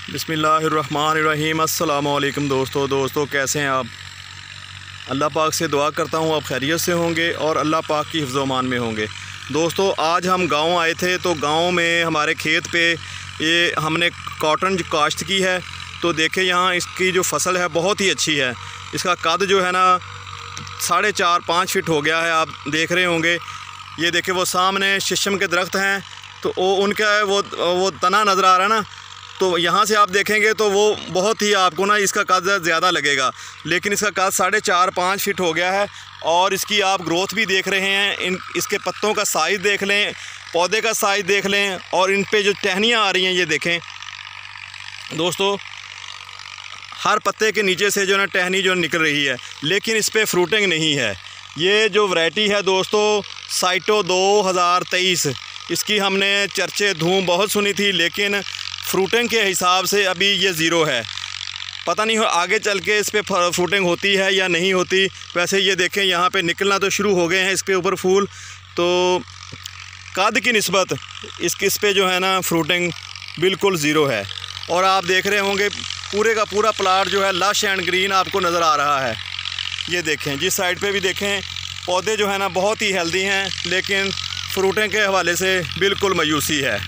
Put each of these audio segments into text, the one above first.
बिस्मिल्लाहिर्रहमानिर्रहीम। अस्सलामुअलैकुम दोस्तों कैसे हैं आप। अल्लाह पाक से दुआ करता हूँ आप खैरियत से होंगे और अल्लाह पाक की हिफ्ज़ व मान में होंगे। दोस्तों आज हम गांव आए थे तो गांव में हमारे खेत पे ये हमने कॉटन काश्त की है। तो देखें यहाँ इसकी जो फसल है बहुत ही अच्छी है। इसका कद जो है ना 4.5-5 फीट हो गया है। आप देख रहे होंगे, ये देखें वो सामने शीशम के दरख्त हैं तो वो उनका वो तना नज़र आ रहा है ना, तो यहाँ से आप देखेंगे तो वो बहुत ही आपको ना इसका कद ज़्यादा लगेगा, लेकिन इसका कद 4.5-5 फीट हो गया है। और इसकी आप ग्रोथ भी देख रहे हैं, इसके पत्तों का साइज़ देख लें, पौधे का साइज़ देख लें, और इन पे जो टहनियाँ आ रही हैं ये देखें दोस्तों, हर पत्ते के नीचे से जो ना टहनी जो निकल रही है, लेकिन इस पर फ्रूटिंग नहीं है। ये जो वैरायटी है दोस्तों साइटो 2023, इसकी हमने चर्चे धूम बहुत सुनी थी, लेकिन फ्रूटिंग के हिसाब से अभी ये ज़ीरो है। पता नहीं हो आगे चल के इस पर फ्रूटिंग होती है या नहीं होती। वैसे ये देखें यहाँ पे निकलना तो शुरू हो गए हैं इसके ऊपर फूल, तो कद की निस्बत इस पे जो है ना फ्रूटिंग बिल्कुल ज़ीरो है। और आप देख रहे होंगे पूरे का पूरा प्लाट जो है लश एंड ग्रीन आपको नज़र आ रहा है। ये देखें जिस साइड पे भी देखें पौधे जो है ना बहुत ही हेल्दी हैं, लेकिन फ्रूटिंग के हवाले से बिल्कुल मायूसी है।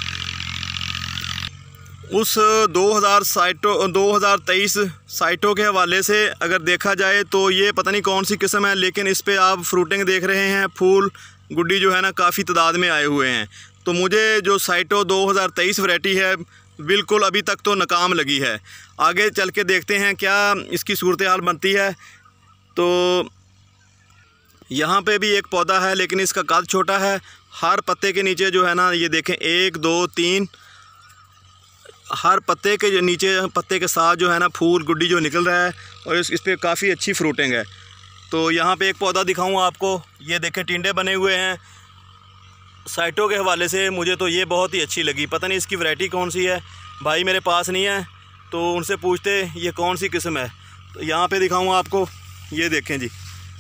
उस 2023 साइटों के हवाले से अगर देखा जाए तो ये पता नहीं कौन सी किस्म है, लेकिन इस पे आप फ्रूटिंग देख रहे हैं, फूल गुड्डी जो है ना काफ़ी तादाद में आए हुए हैं। तो मुझे जो साइटो 2023 वैरायटी है बिल्कुल अभी तक तो नाकाम लगी है। आगे चल के देखते हैं क्या इसकी सूरत हाल बनती है। तो यहाँ पे भी एक पौधा है, लेकिन इसका कद छोटा है। हर पत्ते के नीचे जो है ना ये देखें 1 2 3 हर पत्ते के जो नीचे पत्ते के साथ जो है ना फूल गुड्डी जो निकल रहा है, और इस पे काफ़ी अच्छी फ्रूटिंग है। तो यहाँ पे एक पौधा दिखाऊँ आपको, ये देखें टिंडे बने हुए हैं। साइटों के हवाले से मुझे तो ये बहुत ही अच्छी लगी। पता नहीं इसकी वैरायटी कौन सी है, भाई मेरे पास नहीं है तो उनसे पूछते ये कौन सी किस्म है। तो यहाँ पे दिखाऊँ आपको, ये देखें जी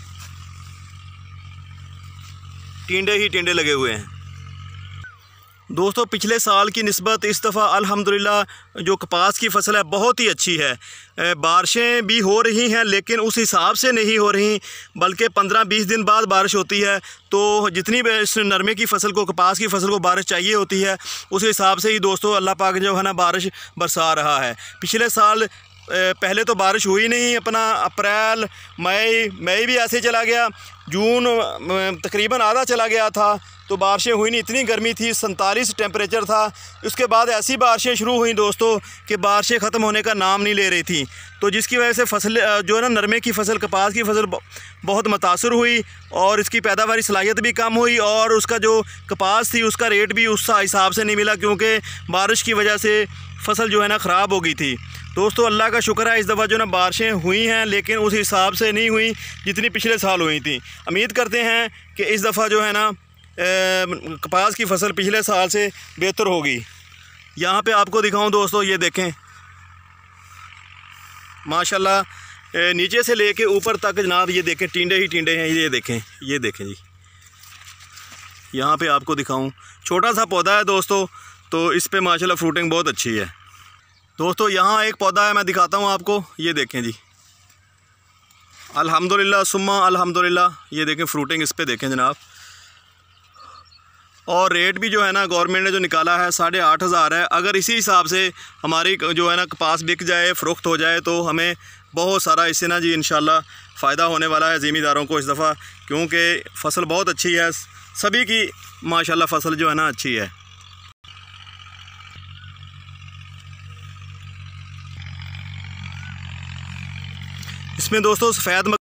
टिंडे ही टिंडे लगे हुए हैं। दोस्तों पिछले साल की निस्बत इस दफ़ा अल्हम्दुलिल्लाह जो कपास की फसल है बहुत ही अच्छी है। बारिशें भी हो रही हैं, लेकिन उस हिसाब से नहीं हो रही, बल्कि 15-20 दिन बाद बारिश होती है। तो जितनी इस नरमे की फसल को, कपास की फसल को बारिश चाहिए होती है, उस हिसाब से ही दोस्तों अल्लाह पाक जो है ना बारिश बरसा रहा है। पिछले साल पहले तो बारिश हुई नहीं, अपना अप्रैल मई भी ऐसे चला गया, जून तकरीबन आधा चला गया था, तो बारिशें हुई नहीं। इतनी गर्मी थी, 47 टेम्परेचर था। उसके बाद ऐसी बारिशें शुरू हुई दोस्तों कि बारिशें ख़त्म होने का नाम नहीं ले रही थी, तो जिसकी वजह से फसल जो है ना नरमे की फसल, कपास की फसल बहुत मुतासर हुई, और इसकी पैदावारी सलाहियत भी कम हुई, और उसका जो कपास थी उसका रेट भी उस हिसाब से नहीं मिला, क्योंकि बारिश की वजह से फसल जो है ना ख़राब हो गई थी। दोस्तों अल्लाह का शुक्र है इस दफ़ा जो ना बारिशें हुई हैं, लेकिन उस हिसाब से नहीं हुई जितनी पिछले साल हुई थी। उम्मीद करते हैं कि इस दफ़ा जो है ना कपास की फसल पिछले साल से बेहतर होगी। यहाँ पे आपको दिखाऊं दोस्तों, ये देखें माशाल्लाह नीचे से लेके ऊपर तक जनाब ये देखें टिंडे ही टिंडे हैं। ये देखें जी, यहाँ पे आपको दिखाऊं, छोटा सा पौधा है दोस्तों, तो इस पे माशाल्लाह फ्रूटिंग बहुत अच्छी है। दोस्तों यहाँ एक पौधा है, मैं दिखाता हूँ आपको, ये देखें जी अल्हम्दुलिल्लाह सुम्मा अल्हम्दुलिल्लाह। ये देखें फ्रूटिंग इस पे देखें जनाब, और रेट भी जो है ना गवर्नमेंट ने जो निकाला है 8,500 है। अगर इसी हिसाब से हमारी जो है ना कपास बिक जाए, फ़रोख्त हो जाए, तो हमें बहुत सारा इससे ना जी इंशाल्लाह फ़ायदा होने वाला है ज़मींदारों को इस दफ़ा, क्योंकि फ़सल बहुत अच्छी है, सभी की माशाल्लाह फ़सल जो है ना अच्छी है। इसमें दोस्तों सफ़ेद